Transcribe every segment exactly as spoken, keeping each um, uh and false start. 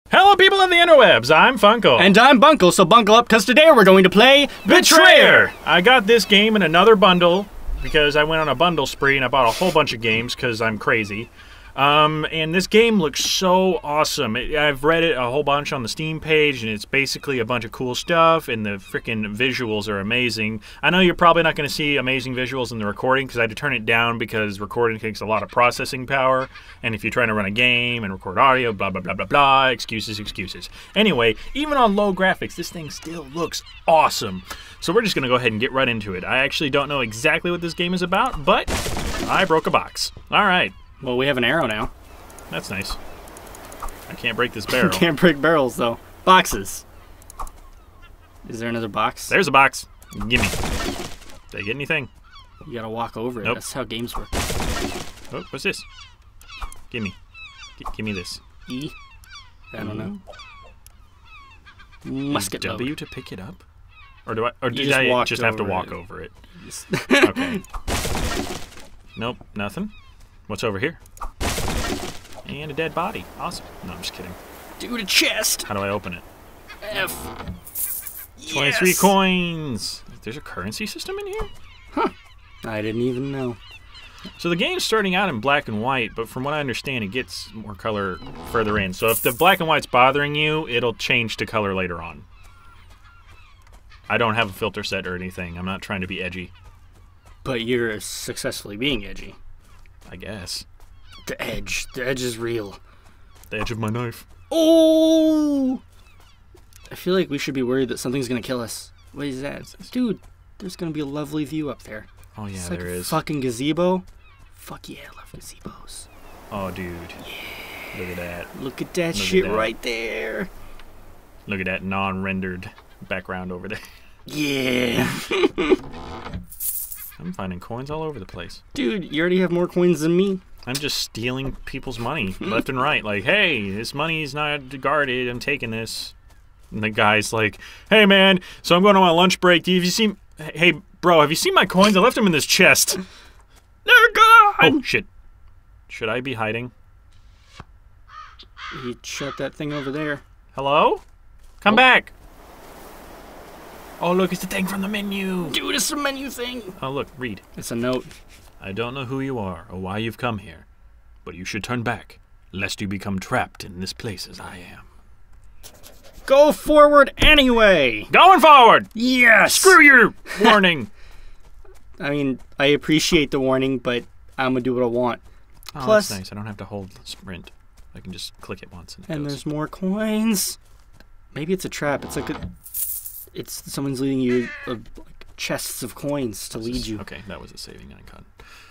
Hello, people of the interwebs. I'm Funko. And I'm Bunkle, so bunkle up, because today we're going to play Betrayer! I got this game in another bundle because I went on a bundle spree and I bought a whole bunch of games because I'm crazy. Um, and this game looks so awesome. It, I've read it a whole bunch on the Steam page, and it's basically a bunch of cool stuff, and the freaking visuals are amazing. I know you're probably not going to see amazing visuals in the recording because I had to turn it down because recording takes a lot of processing power, and if you're trying to run a game and record audio, blah, blah, blah, blah, blah, excuses, excuses. Anyway, even on low graphics, this thing still looks awesome. So we're just going to go ahead and get right into it. I actually don't know exactly what this game is about, but I broke a box. All right. Well, we have an arrow now. That's nice. I can't break this barrel. Can't break barrels, though. Boxes. Is there another box? There's a box. Gimme. Did I get anything? You gotta walk over it. Nope. That's how games work. Oh, what's this? Gimme. G gimme this. E? I don't know. Musket Is W load. to pick it up? Or do I? Or You did just I walked just have to over walk it. over it? Okay. Nope, nothing. What's over here? And a dead body. Awesome. No, I'm just kidding. Dude, a chest! How do I open it? F. twenty-three Yes! coins. There's a currency system in here? Huh. I didn't even know. So the game's starting out in black and white, but from what I understand, it gets more color further in. So if the black and white's bothering you, it'll change to color later on. I don't have a filter set or anything. I'm not trying to be edgy. But you're successfully being edgy. I guess. The edge. The edge is real. The edge of my knife. Oh! I feel like we should be worried that something's gonna kill us. What is that? Dude, there's gonna be a lovely view up there. Oh yeah, It's like there a is. fucking gazebo. Fuck yeah, I love gazebos. Oh dude. Yeah. Look at that. Look at that Look at shit that. right there. Look at that non-rendered background over there. Yeah. I'm finding coins all over the place. Dude, you already have more coins than me. I'm just stealing people's money left and right. Like, hey, this money's not guarded. I'm taking this. And the guy's like, hey, man, so I'm going on my lunch break. Do you, have you seen... Hey, bro, have you seen my coins? I left them in this chest. They're gone! Oh, shit. Should I be hiding? You shut that thing over there. Hello? Come Oh. back. Oh, look, it's the thing from the menu. Dude, it's a menu thing. Oh, look, read. It's a note. I don't know who you are or why you've come here, but you should turn back, lest you become trapped in this place as I am. Go forward anyway. Going forward! Yes. Screw your warning! I mean, I appreciate the warning, but I'm gonna do what I want. Oh, Plus- that's nice. I don't have to hold sprint. I can just click it once and it And goes. there's more coins. Maybe it's a trap. It's like a... It's someone's leading you uh, like chests of coins to lead you. Okay, that was a saving icon.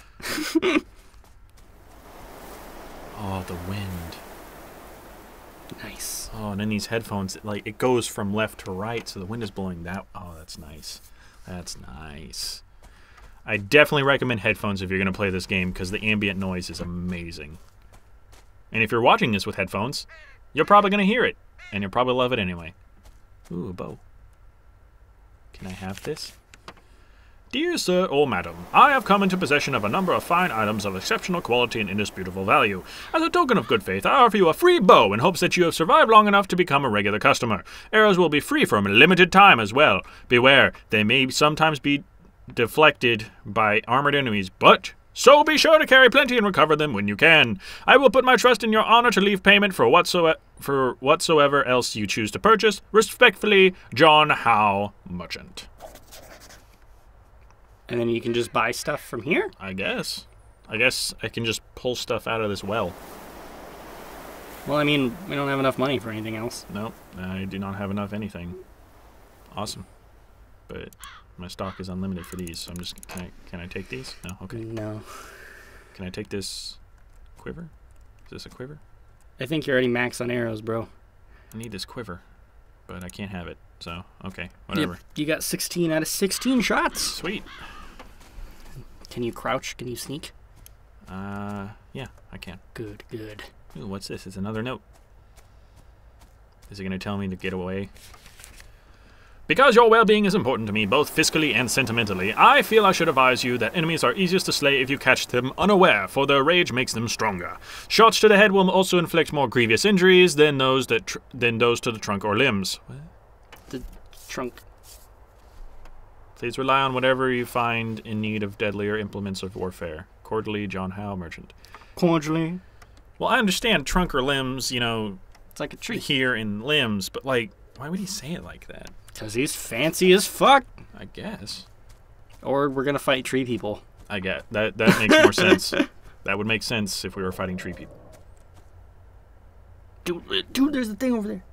Oh, the wind. Nice. Oh, and then these headphones, like, it goes from left to right, so the wind is blowing that. Oh, that's nice. That's nice. I definitely recommend headphones if you're going to play this game, because the ambient noise is amazing. And if you're watching this with headphones, you're probably going to hear it, and you'll probably love it anyway. Ooh, a bow. Can I have this? Dear sir or madam, I have come into possession of a number of fine items of exceptional quality and indisputable value. As a token of good faith, I offer you a free bow in hopes that you have survived long enough to become a regular customer. Arrows will be free for a limited time as well. Beware, they may sometimes be deflected by armored enemies, but so be sure to carry plenty and recover them when you can. I will put my trust in your honor to leave payment for whatsoever for whatsoever else you choose to purchase. Respectfully, John Howe, Merchant. And then you can just buy stuff from here? I guess. I guess I can just pull stuff out of this well. Well, I mean, we don't have enough money for anything else. Nope, I do not have enough anything. Awesome. But my stock is unlimited for these, so I'm just... Can I, can I take these? No? Okay. No. Can I take this quiver? Is this a quiver? I think you're already maxed on arrows, bro. I need this quiver, but I can't have it, so, okay, whatever. Yep. You got sixteen out of sixteen shots. Sweet. Can you crouch? Can you sneak? Uh, yeah, I can. Good, good. Ooh, what's this? It's another note. Is it going to tell me to get away? Because your well-being is important to me, both fiscally and sentimentally, I feel I should advise you that enemies are easiest to slay if you catch them unaware, for their rage makes them stronger. Shots to the head will also inflict more grievous injuries than those that tr than those to the trunk or limbs. What? The trunk. Please rely on whatever you find in need of deadlier implements of warfare. Cordially, John Howe, Merchant. Cordially. Well, I understand trunk or limbs, you know, It's like a tree. here in limbs, but like, why would he say it like that? Because he's fancy as fuck. I guess. Or we're gonna fight tree people. I get that. That makes more sense. That would make sense if we were fighting tree people. Dude, uh, dude, there's a thing over there.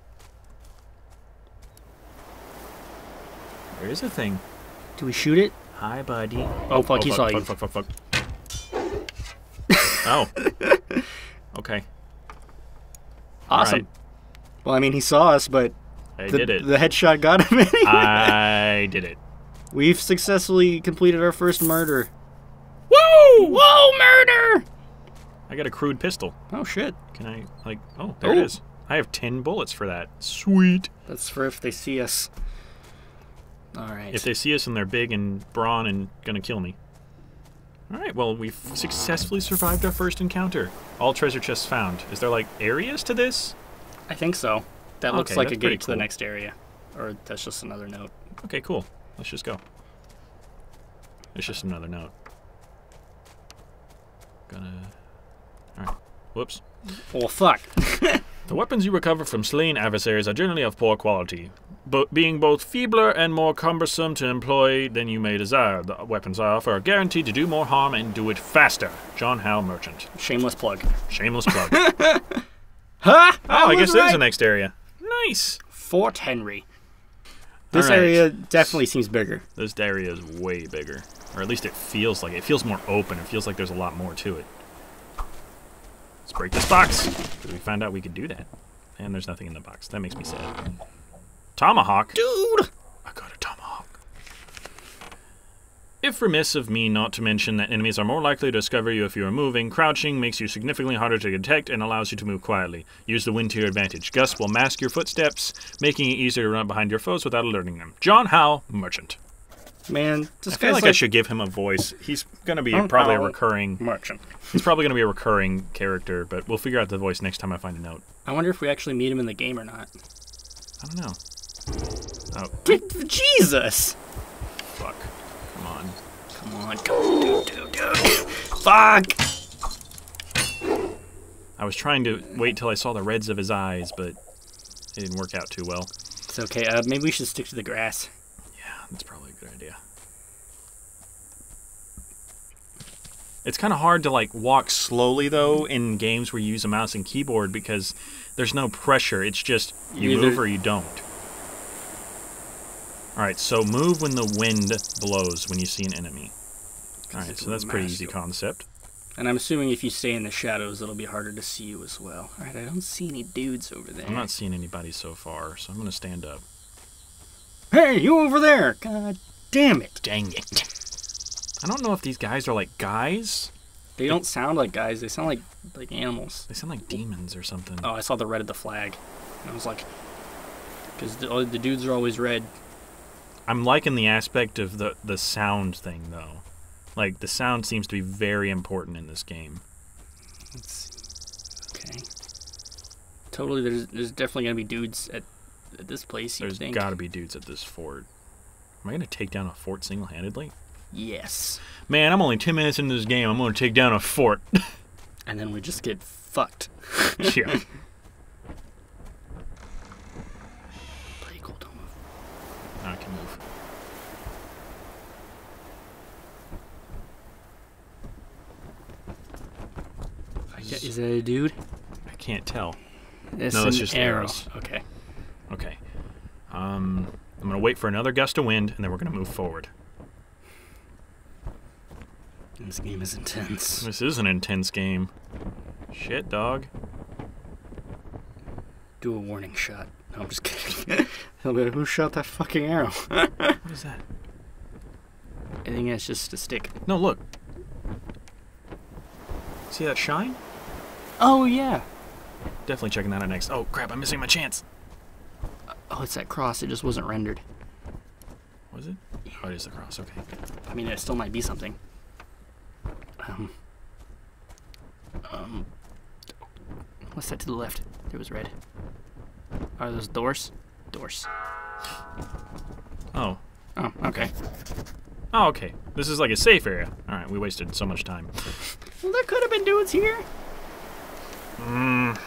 There is a thing. Do we shoot it? Hi, buddy. Oh, fuck, he fuck, saw fuck, you. Fuck, fuck, fuck, fuck. Oh. Okay. Awesome. Right. Well, I mean, he saw us, but I the, did it. the headshot got him anyway. I did it. We've successfully completed our first murder. Woo! Whoa, murder! I got a crude pistol. Oh, shit. Can I, like, oh, there Oh. it is. I have ten bullets for that. Sweet. That's for if they see us. All right. If they see us and they're big and brawn and gonna kill me. Alright, well, we've successfully survived our first encounter. All treasure chests found. Is there, like, areas to this? I think so. That looks Okay, like that's a pretty gate to the cool. next area. Or that's just another note. Okay, cool. Let's just go. It's just another note. Gonna... Alright. Whoops. Well, fuck. The weapons you recover from slain adversaries are generally of poor quality, but being both feebler and more cumbersome to employ than you may desire. The weapons I offer are guaranteed to do more harm and do it faster. John Howe, Merchant. Shameless plug. Shameless plug. Ha! Oh, I guess was there's right. the next area. Nice. Fort Henry. This All right. area definitely seems bigger. This area is way bigger, or at least it feels like it. It feels more open. It feels like there's a lot more to it. Let's break this box, because we found out we could do that. And there's nothing in the box. That makes me sad. Tomahawk. Dude! I got a tomahawk. If remiss of me not to mention that enemies are more likely to discover you if you are moving, crouching makes you significantly harder to detect and allows you to move quietly. Use the wind to your advantage. Gusts will mask your footsteps, making it easier to run behind your foes without alerting them. John Howe, Merchant. Man, this I feel guy's like, like I should give him a voice. He's going to be John probably a Howe. recurring... merchant. He's probably going to be a recurring character, but we'll figure out the voice next time I find a note. I wonder if we actually meet him in the game or not. I don't know. Oh, Dude, Jesus! fuck. Come on. Come on, come on, dude, dude, dude. Fuck! I was trying to wait till I saw the reds of his eyes, but it didn't work out too well. It's okay. Uh, maybe we should stick to the grass. Yeah, that's probably a good idea. It's kind of hard to like walk slowly though in games where you use a mouse and keyboard because there's no pressure. It's just you Either- move or you don't. Alright, so move when the wind blows when you see an enemy. Alright, it's so that's a pretty easy master. concept. And I'm assuming if you stay in the shadows, it'll be harder to see you as well. Alright, I don't see any dudes over there. I'm not seeing anybody so far, so I'm going to stand up. Hey, you over there! God damn it. Dang it. I don't know if these guys are like guys. They don't sound like guys, they sound like like animals. They sound like demons or something. Oh, I saw the red of the flag. And I was like, because the, oh, the dudes are always red. I'm liking the aspect of the, the sound thing, though. Like, the sound seems to be very important in this game. Let's see. Okay. Totally, there's, there's definitely going to be dudes at, at this place, you There's think. got to be dudes at this fort. Am I going to take down a fort single-handedly? Yes. Man, I'm only ten minutes into this game. I'm going to take down a fort. And then we just get fucked. Yeah. Play cool, don't move. Now I can move. I get- Is that a dude? I can't tell. That's No, it's an just arrow. arrows. Okay. Okay. Um, I'm going to wait for another gust of wind, and then we're going to move forward. This game is intense. This is an intense game. Shit, dog. Do a warning shot. No, I'm just kidding. He'll be like, who shot that fucking arrow? What is that? I think it's just a stick. No, look. See that shine? Oh, yeah. Definitely checking that out next. Oh, crap, I'm missing my chance. Oh, it's that cross. It just wasn't rendered. Was it? Oh, it is the cross. Okay. I mean, it still might be something. Um. Um. What's that to the left? It was red. Are those doors? Doors. Oh. Oh, okay. Oh, okay. This is like a safe area. All right, we wasted so much time. Well, there could have been dudes here. Mm.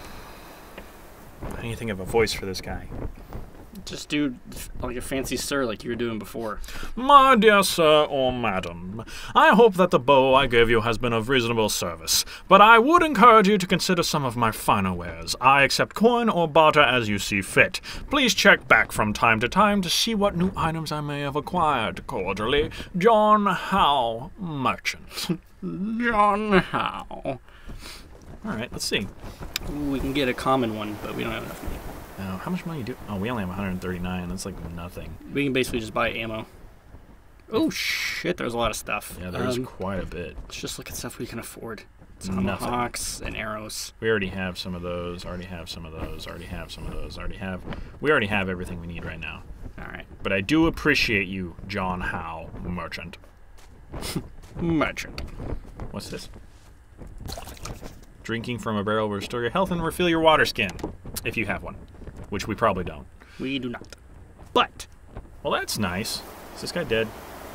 I need to think of a voice for this guy. Just do like a fancy sir like you were doing before. My dear sir or madam, I hope that the bow I gave you has been of reasonable service, but I would encourage you to consider some of my finer wares. I accept coin or barter as you see fit. Please check back from time to time to see what new items I may have acquired. Cordially, John Howe, Merchant. John Howe. All right, let's see. Ooh, we can get a common one, but we don't have enough money. Now, how much money do? Oh, we only have one hundred thirty-nine. That's like nothing. We can basically just buy ammo. Oh shit, there's a lot of stuff. Yeah, there's um, quite a bit. Let's just look at stuff we can afford. Nothing. Tomahawks and arrows. We already have some of those. Already have some of those. Already have some of those. Already have. We already have everything we need right now. All right. But I do appreciate you, John Howe, Merchant. Merchant. What's this? Drinking from a barrel will restore your health and refill your water skin, if you have one, which we probably don't. We do not. But Well, that's nice. Is this guy dead?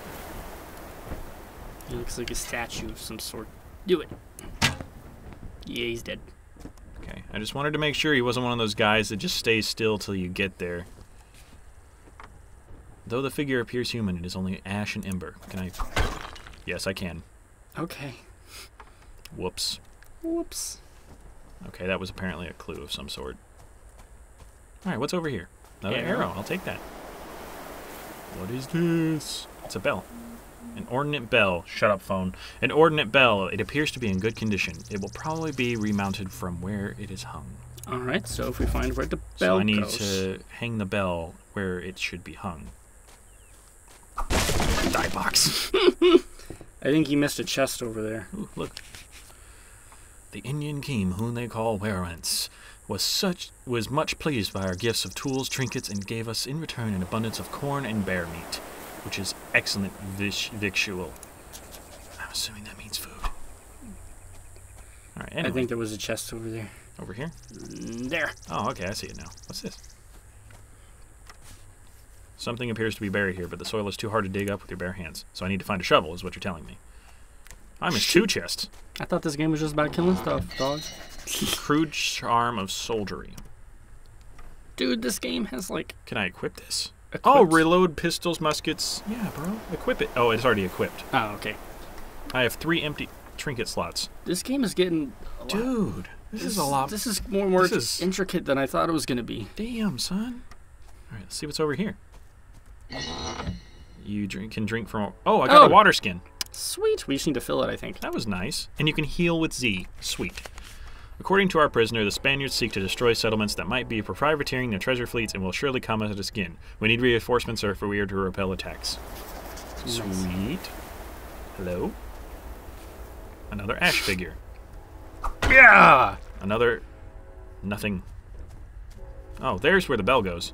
he looks like a statue of some sort. Do it. Yeah, he's dead. Okay, I just wanted to make sure he wasn't one of those guys that just stays still till you get there. Though the figure appears human, it is only ash and ember. Can I? Yes, I can. Okay. Whoops. Whoops. Okay, that was apparently a clue of some sort. Alright, what's over here? Another Arrow. arrow. I'll take that. What is this? It's a bell. An ordnance bell. Shut up, phone. An ordnance bell. It appears to be in good condition. It will probably be remounted from where it is hung. All right. So if we find where the bell So I need goes, to hang the bell where it should be hung. Die box. I think he missed a chest over there. Ooh, look. The Indian king, whom they call Werewance, was such was much pleased by our gifts of tools, trinkets, and gave us in return an abundance of corn and bear meat, which is excellent vish, victual. I'm assuming that means food. All right. Anyway, I think there was a chest over there. over here. Mm, There. Oh, okay. I see it now. What's this? Something appears to be buried here, but the soil is too hard to dig up with your bare hands. So I need to find a shovel, is what you're telling me. I missed two chests. I thought this game was just about killing stuff, dog. Crude charm of soldiery. Dude, this game has like. Can I equip this? Equipped. Oh, reload pistols, muskets. Yeah, bro. Equip it. Oh, it's already equipped. Oh, okay. I have three empty trinket slots. This game is getting. A lot. Dude, this, is a lot. This is more more This is- intricate than I thought it was gonna be. Damn, son. All right, let's see what's over here. You drink can drink from. Oh, I got Oh. a water skin. Sweet. We just need to fill it, I think. That was nice. And you can heal with Z. Sweet. According to our prisoner, the Spaniards seek to destroy settlements that might be privateering their treasure fleets and will surely come at us again. We need reinforcements or if we are to repel attacks. Nice. Sweet. Hello? Another ash figure. Yeah! Another... nothing. Oh, there's where the bell goes.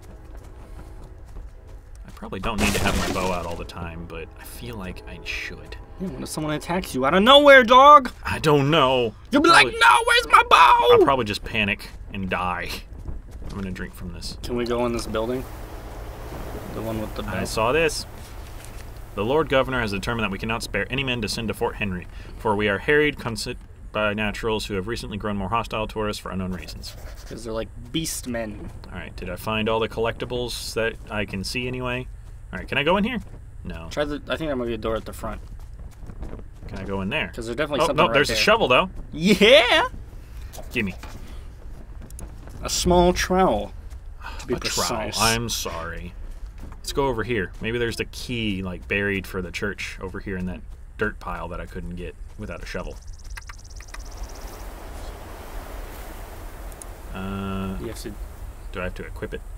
I probably don't need to have my bow out all the time, but I feel like I should. Yeah, what if someone attacks you out of nowhere, dog? I don't know. You'll be Probably- like, no, where's my bow? I'll probably just panic and die. I'm gonna drink from this. Can we go in this building? The one with the bell? I saw this. The Lord Governor has determined that we cannot spare any men to send to Fort Henry, for we are harried consi- by naturals who have recently grown more hostile toward us for unknown reasons. Because they're like beast men. Alright, did I find all the collectibles that I can see anyway? Alright, can I go in here? No. Try the. I think there might be a door at the front. Can I go in there? Because there's definitely Oh, something no, right there's there. a shovel, though. Yeah! Gimme. A small trowel. To be A trowel. precise. I'm sorry. Let's go over here. Maybe there's the key, like, buried for the church over here in that dirt pile that I couldn't get without a shovel. Uh, You have to. do I have to equip it?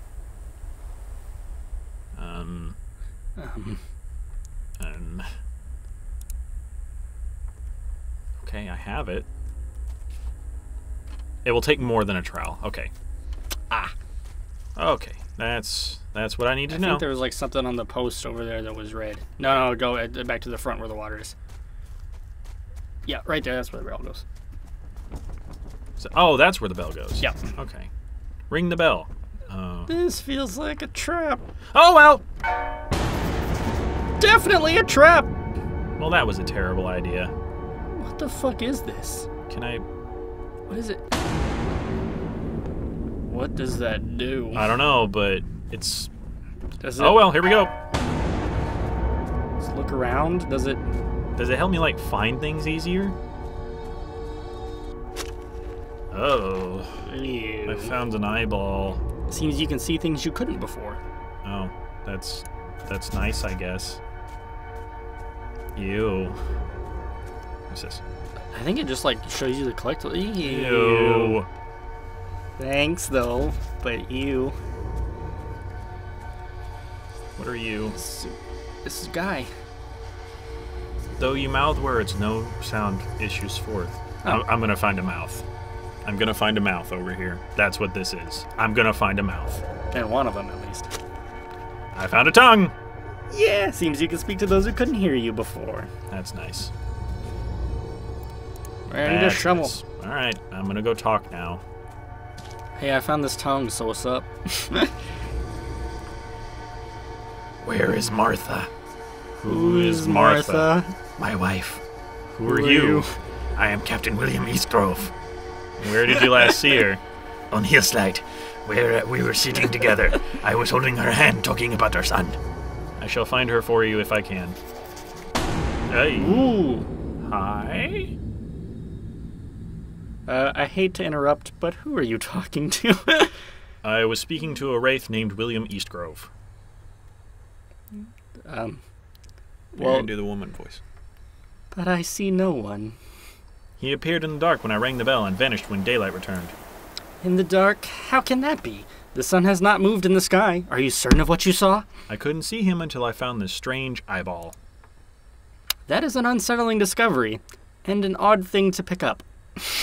Um, Um, um, okay, I have it. It will take more than a trowel. Okay. ah. Okay. That's that's what I need to I know. think there was like something on the post over there that was red. No, no, go uh, back to the front where the water is. Yeah, right there. That's where the bell goes. So, oh, that's where the bell goes. Yep. Okay. Ring the bell. Uh, This feels like a trap. oh, well. Definitely a trap. Well, that was a terrible idea. What the fuck is this? Can I... What is it? What does that do? I don't know, but it's... Does it, Oh, well, here we go. Does it look around? Does it? Does it help me, like, find things easier? Oh. Ew. I found an eyeball. Seems you can see things you couldn't before. Oh, that's... That's nice, I guess. Ew. What's this? I think it just like shows you the collectible. Ew. Ew. Thanks though, but ew. What are you? This, this guy. Though you mouth words, no sound issues forth. Oh. I'm, I'm gonna find a mouth. I'm gonna find a mouth over here. That's what this is. I'm gonna find a mouth. And one of them at least. I found a tongue! Yeah, seems you can speak to those who couldn't hear you before. That's nice. I need a That's shovel. nice. Alright, I'm gonna go talk now. Hey, I found this tongue, so what's up? Where is Martha? Who is Martha? My wife. Who, Who are are you? you? I am Captain William Eastgrove. Where did you last see her? On Hillslide, where uh, we were sitting together. I was holding her hand, talking about our son. I shall find her for you if I can. Hey. Ooh. Hi? Uh, I hate to interrupt, but who are you talking to? I was speaking to a wraith named William Eastgrove. um, Well, well, do the woman voice. but I see no one. He appeared in the dark when I rang the bell and vanished when daylight returned. In the dark? How can that be? The sun has not moved in the sky. Are you certain of what you saw? I couldn't see him until I found this strange eyeball. That is an unsettling discovery, and an odd thing to pick up.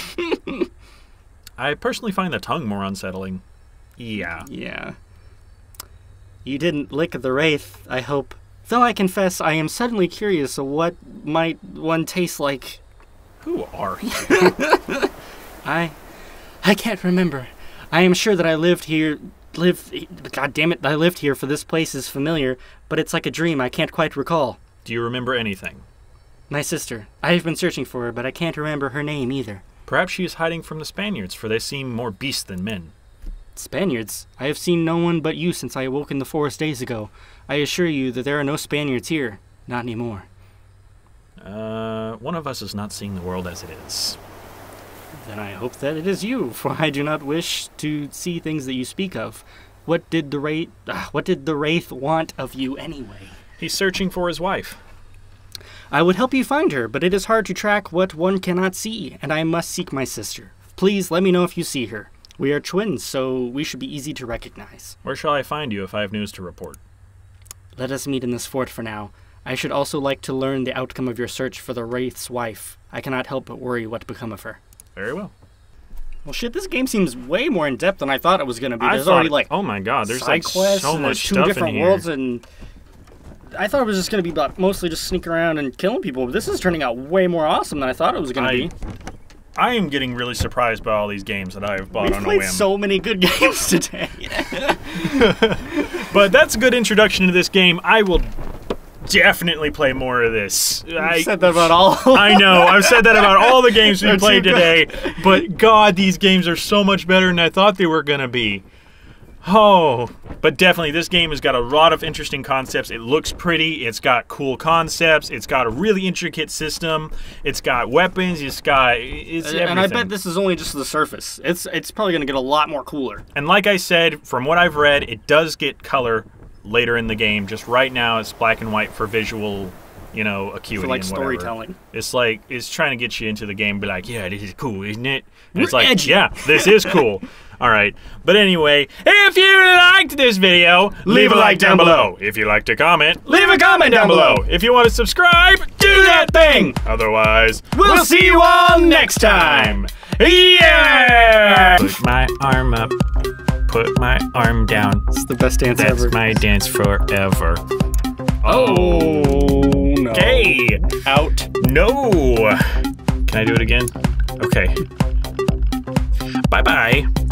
I personally find the tongue more unsettling. Yeah. Yeah. You didn't lick the wraith, I hope. Though I confess, I am suddenly curious of what might one taste like. Who are you? I... I can't remember. I am sure that I lived here... Lived... God damn it, I lived here, for this place is familiar, but it's like a dream I can't quite recall. Do you remember anything? My sister. I have been searching for her, but I can't remember her name either. Perhaps she is hiding from the Spaniards, for they seem more beasts than men. Spaniards? I have seen no one but you since I awoke in the forest days ago. I assure you that there are no Spaniards here. Not anymore. Uh, one of us is not seeing the world as it is. Then I hope that it is you, for I do not wish to see things that you speak of. What did the wraith... Uh, what did the wraith want of you anyway? He's searching for his wife. I would help you find her, but it is hard to track what one cannot see, and I must seek my sister. Please let me know if you see her. We are twins, so we should be easy to recognize. Where shall I find you if I have news to report? Let us meet in this fort for now. I should also like to learn the outcome of your search for the wraith's wife. I cannot help but worry what become of her. Very well. Well, shit, this game seems way more in depth than I thought it was going to be. I There's thought, already like oh my god, there's side like quests so and much there's two stuff different in here. worlds, and I thought it was just going to be about mostly just sneak around and killing people. But this is turning out way more awesome than I thought it was going to I, be. I am getting really surprised by all these games that I have bought We've on a played whim. so many good games today. But that's a good introduction to this game. I will definitely play more of this. I I said that about all. I know. I've said that about all the games we They're played too today. But God, these games are so much better than I thought they were going to be. Oh, but definitely this game has got a lot of interesting concepts. It looks pretty. It's got cool concepts. It's got a really intricate system. It's got weapons. It's got it's everything. And I bet this is only just the surface. It's it's probably going to get a lot more cooler. And like I said, from what I've read, it does get color later in the game. Just right now, it's black and white for visual, you know, acuity For like and whatever. storytelling. It's like it's trying to get you into the game, and be like, yeah, this is cool, isn't it? And We're it's like, edgy. yeah, this is cool. All right, but anyway, if you liked this video, leave a like down below. If you like to comment, leave a comment down below. If you want to subscribe, do that thing. Otherwise, We'll see you all next time. Yeah! Put my arm up. Put put my arm down. It's the best dance That's ever. my dance forever. Oh, no. Okay. Out. No. Can I do it again? Okay. Bye-bye.